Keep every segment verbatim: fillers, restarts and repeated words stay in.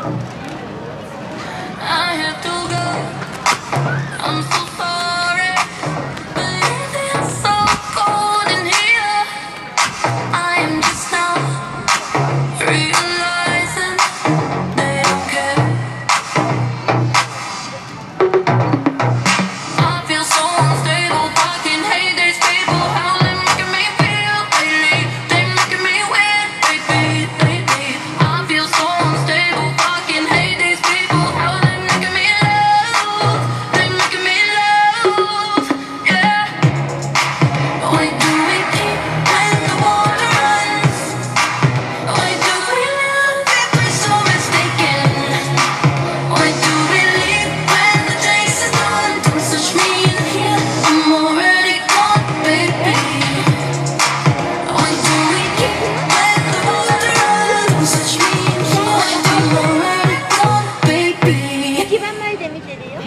I have to go. I'm so sorry. Believe it's so cold in here. I am just now realizing they don't care. I feel so unstable, talking heydays, people how they making me feel lately. They making me weird, baby, baby. I feel so unstable, talking heydays, people how they making me love. They making me love, yeah. Why do we keep when the water runs? Why do we love if we're so mistaken? Why do we leave when the chase is done? Don't search me in here, I'm already gone, baby. Why do we keep when the water runs? Don't search me in here, I'm already gone, baby. 一番前で見てるよ。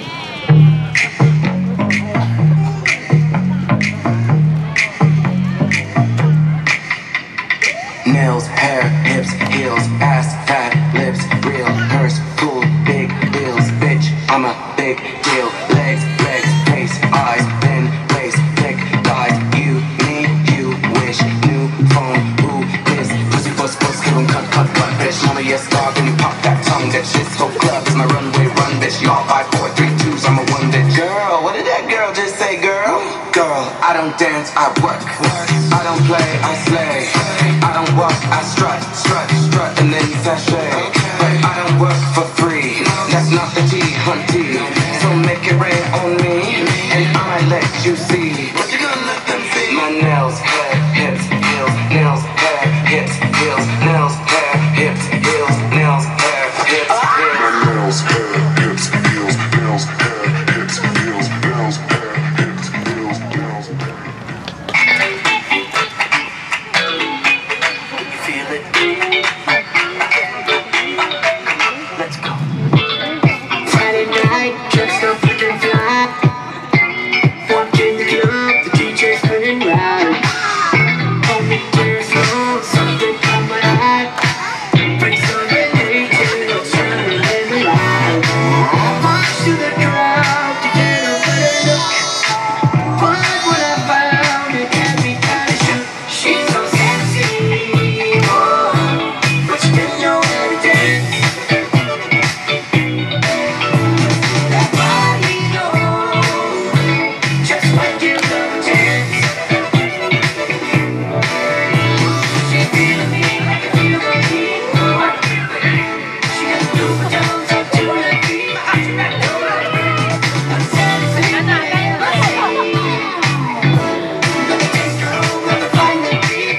Nails, hair, hips, heels, ass, fat, lips, real, purse, cool, big bills, bitch, I'm a big deal. Legs, legs, face, eyes, thin, place, thick, thighs, you, me, you, wish, new phone, who, this, pussy, bust, bust, give 'em cut, cut, cut, bitch. Mama, yes, dog, and you pop that tongue, that shit's so club, is my runway, run, bitch. Y'all five, four, three, twos, I'm a one, bitch. Girl, what did that girl just say, girl? Girl, I don't dance, I work. I don't play, I slay. I don't walk, I strut, strut, strut, and then sashay. But I don't work for free. That's not the T, hunty. So make it rain on me, and I might let you see. What you gonna let them see? My nails, hair, hips, heels, nails, hair, hips, heels, nails, hair, hips, heels, nails, hair, hips, heels. My nails, hair, hips, heels, nails, hair, hips, heels, nails, hair, hips, heels, nails, hair. Feel it. Let's go. Friday night, dressed up looking fly. Walked in the club, the D J's spinning right. On the dance floor, something caught my eye. Bring some religion, I'm trying to live it out. March to the crowd to get a better look. But what I found, it had me kinda shook. She's so sexy, oh, but she didn't know how to dance. That body knows just what you love to dance. She feel me, I can feel the heat. She got super tones up to her feet. I'm satisfied. Gonna take her home, gonna find the beat.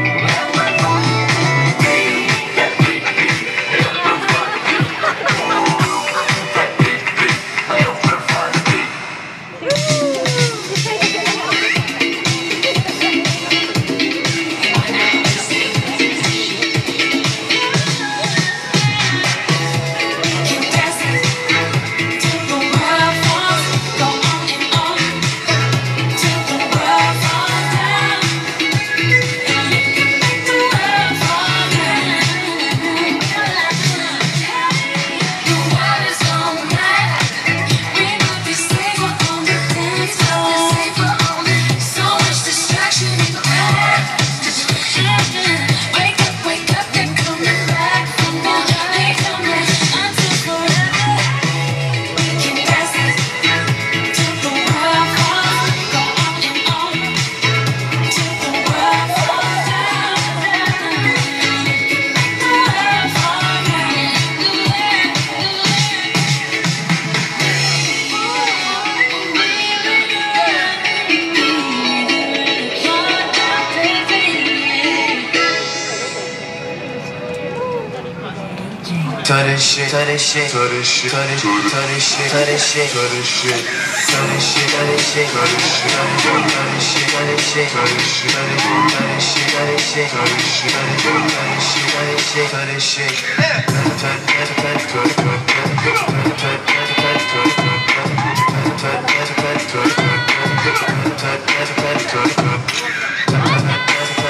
Tell this shit, tell this shit, tell this shit, tell this shit, tell this shit, tell this shit, tell this shit, tell this shit, tell this shit, tell this shit, tell this shit, tell this shit, tell this shit, tell this shit, tell this shit, tell this shit, tell this shit, tell this shit, tell this shit,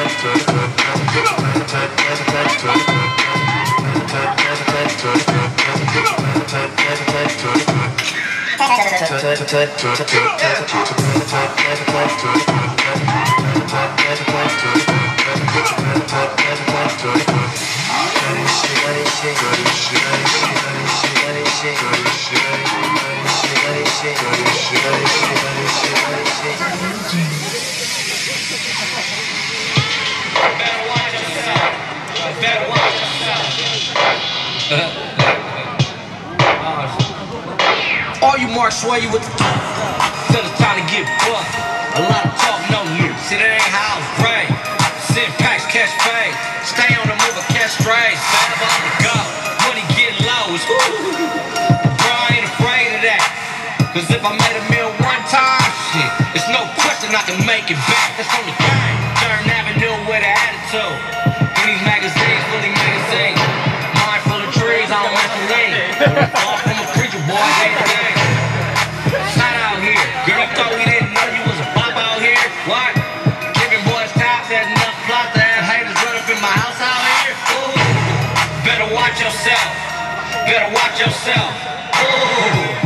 tell this shit. All you marks swear you with the till it's time to get bucked. A lot of talk, no news. See, that ain't how I was raised. Send packs, catch fade. Stay on the move, or catch strays. Forever on the go. Money getting low. It's woo. Bro, I ain't afraid of that. Cause if I made a meal one time, shit, it's no question I can make it back. That's on the game. Third Avenue with an attitude. In these magazines, fully magazines. Mind full of trees, I don't mess with lean. Far from a preacher, boy, ain't thing. It's hot out here. Girl, you thought we didn't know you was a pop out here? What? Giving boys tops, had enough plots to have haters run up in my house out here? Ooh. Better watch yourself. Better watch yourself. Ooh.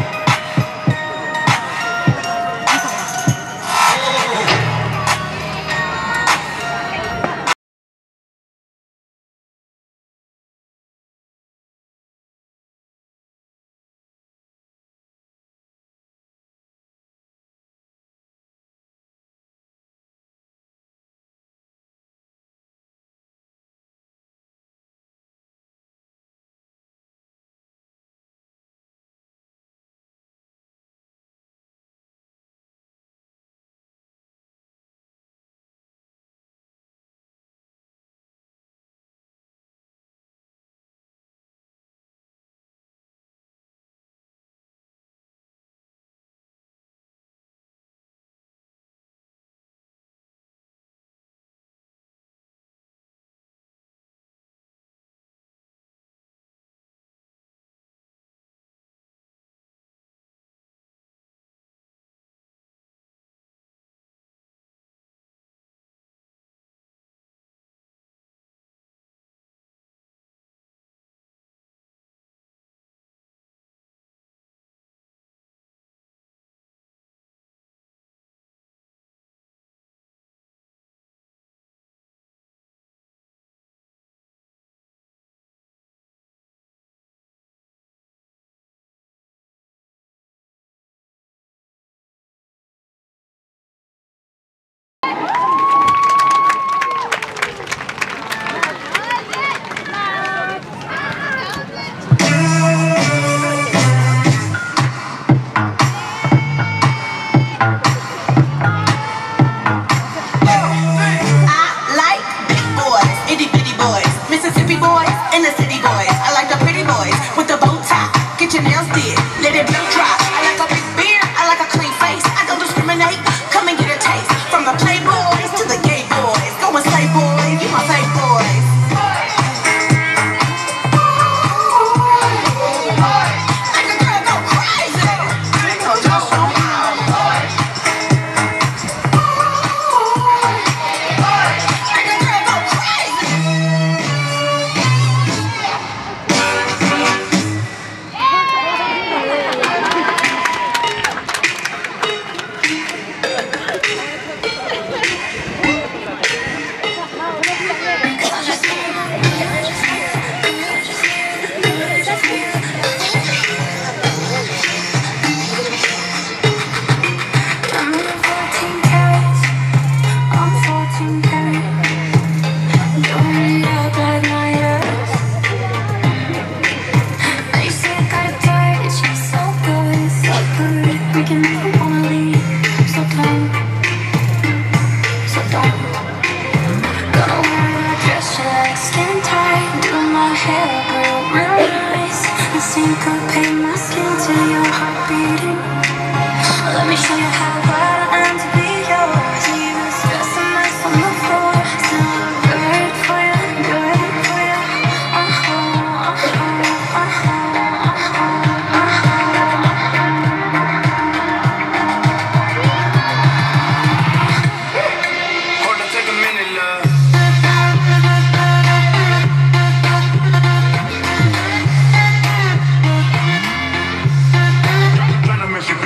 Miss you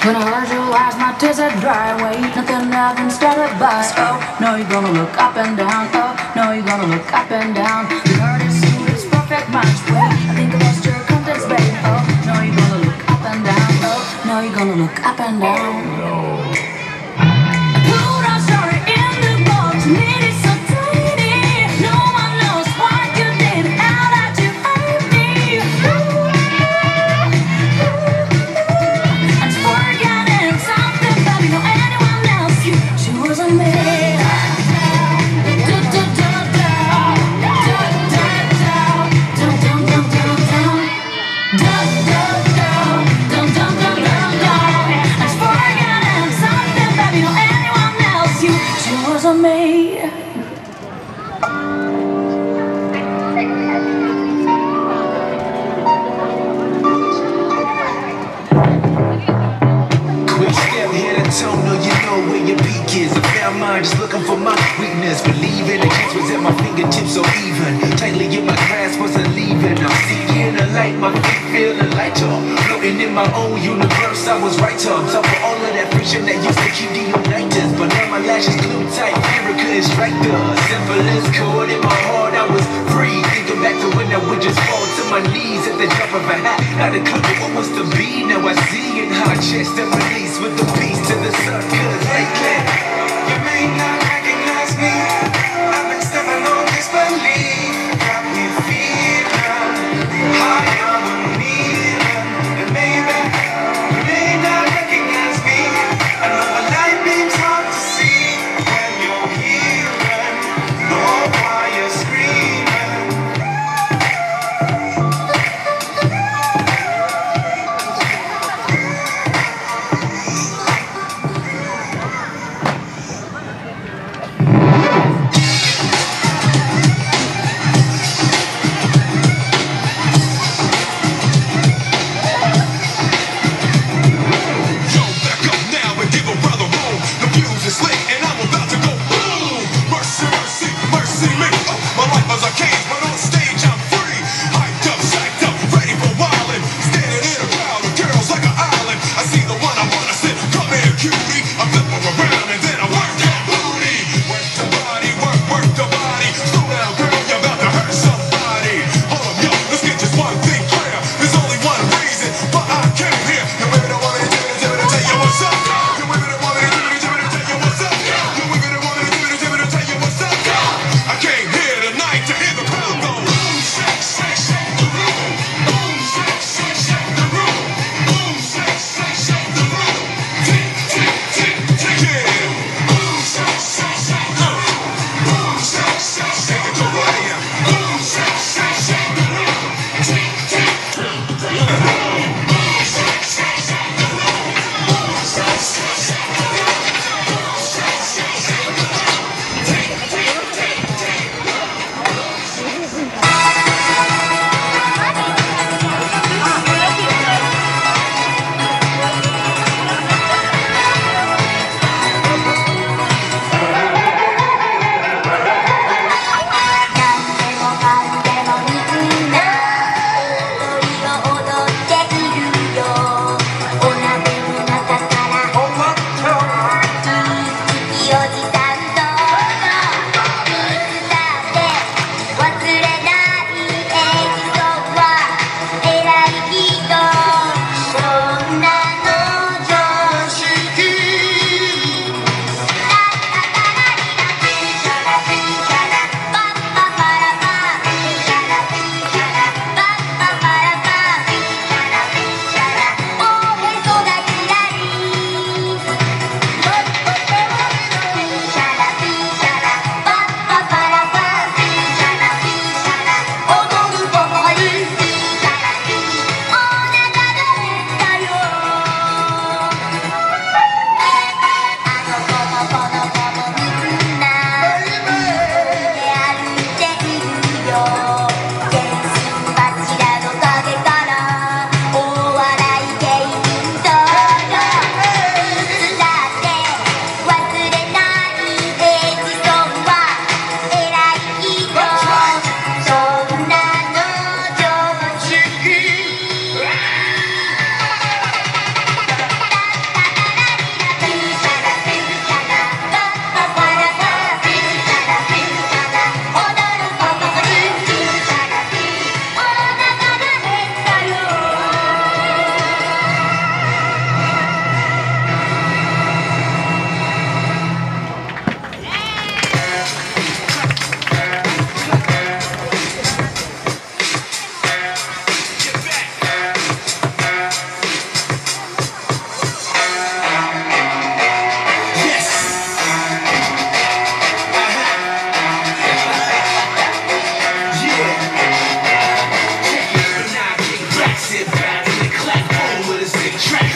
When I heard your lies, my tears are dry. Wait, nothing happens, started by. Oh, no, you're gonna look up and down. Oh, no, you're gonna look up and down. The artist suit is perfect match. Wait, I think I lost your contents, babe. Oh, no, you're gonna look up and down. Oh, no, you're gonna look up and down. Put our story in the box, made it so tiny. No one knows what you did, how that you hurt me. And forgetting something, baby, no anyone else. You choose on me. On me. Quick step, head and tone, no, you know where your peak is. I found mine just looking for my weakness. Believing the kiss was at my fingertips so even. Tightly in my grasp, wasn't leaving. I'm seeking the light, my feet feeling lighter. Floating in my own universe, I was right on top of all of that friction that used to keep the united. But now my lashes glued tight, fear couldn't strike the simplest chord in my heart. I was free, thinking back to when I would just fall to my knees at the drop of a hat. Not a clue what was to be, now I see it. Hard chest and release with the peace to the sun. Cause lately, you may not recognize me. I've been stepping on disbelief. Got me feeling higher than me. And maybe you may not recognize me. I know a light beam's hard to see when you're hearing, nor why you're screaming.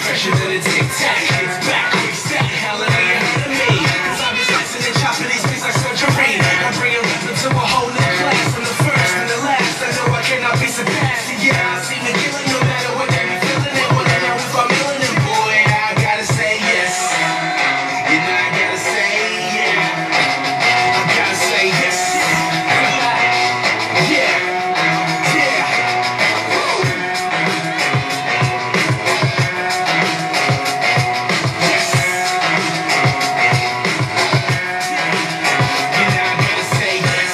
fresher than a tic tac. It's back, we stack, hallelujah to me. Cause I'm just listening, chopping these things like surgery. I'm bringing rhythm to a whole new class. From the first and the last, I know I cannot be surpassed. Yeah, I seem to kill it no matter what they be feeling it. Well, I know if I'm feeling it, boy, I gotta say yes. You know, I gotta say yeah. I gotta say yes. Yeah, yeah. Woo. Yes. You know, I gotta say yes.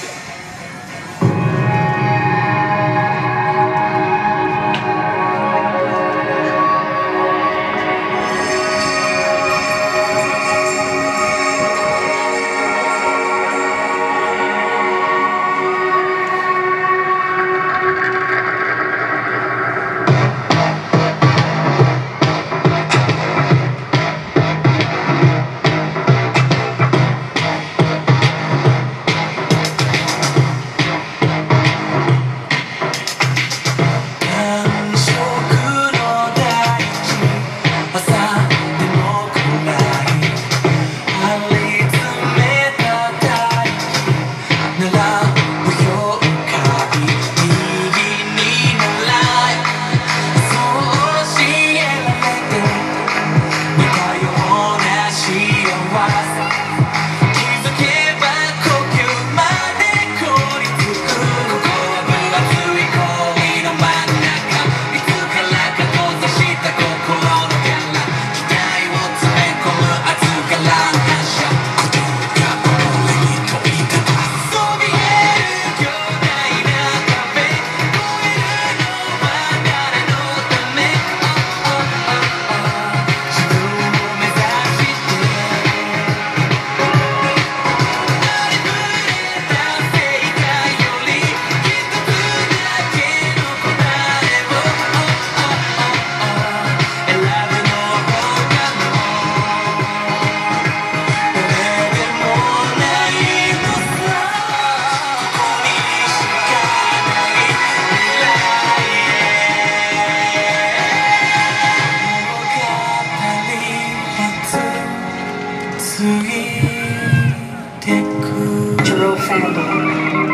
Jerome Fandor.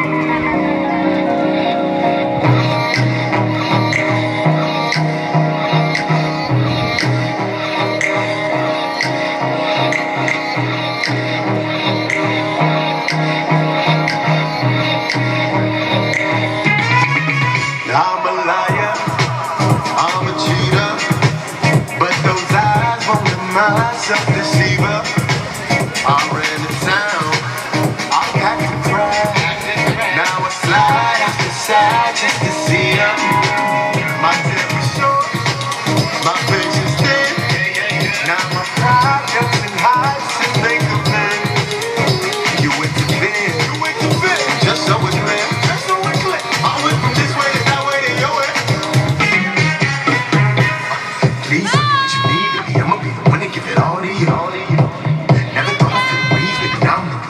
I'm a liar, I'm a cheater, but those eyes won't deny self-deceiver. I ran to town, I packed the pride. Now I slide out the side just to see her. My tail is short, my face is thin. Now my pride doesn't hide to make a man. You went to bed, you went to bed, just so it's clear, just so it's clear. I went from this way to that way to your way. Please, what you need, baby, I'ma be the one to give it all to you. All to you. Never thought I could breathe, but now I'm the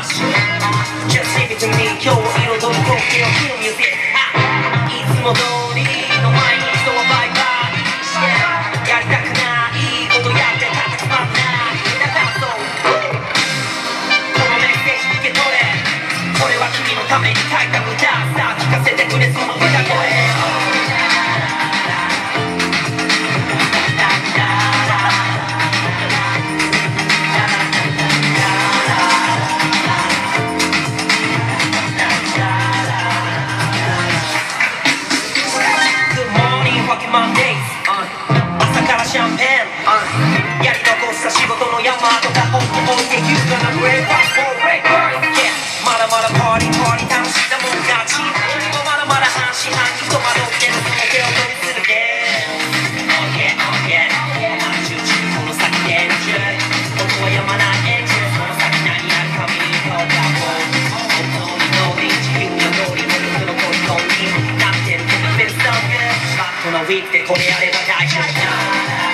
Just leave it to me 今日を彩る光景を Kill music いつも通りの毎日とはバイバイやりたくないことやってたくつまんないだからそうこのメッセージ受け取れこれは君のために書いた歌さあ聞かせてくれその歌声朝からシャンペンやり残した仕事の山とか本当置いて You gonna break fast for break yeah まだまだパーティーパーティー楽しんだもん勝ちまだまだ半信半疑戸惑ってるその手を取りするで Oh yeah oh yeah 集中この先でエンジョイここはやまないエンジョイその先何あるか見に行こうかも本当にノーリー地球の通りのの虜になってるこのベストオブこのウィークでこれやれば大丈夫だ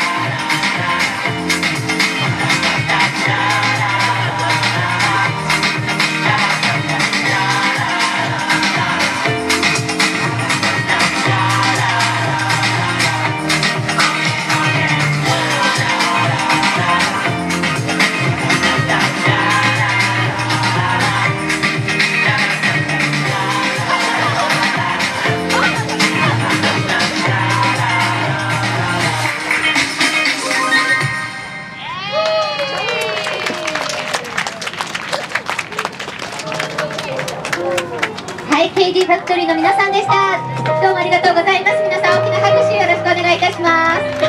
はい、ケーディー ファクトリーの皆さんでした。どうもありがとうございます。皆さん大きな拍手よろしくお願いいたします。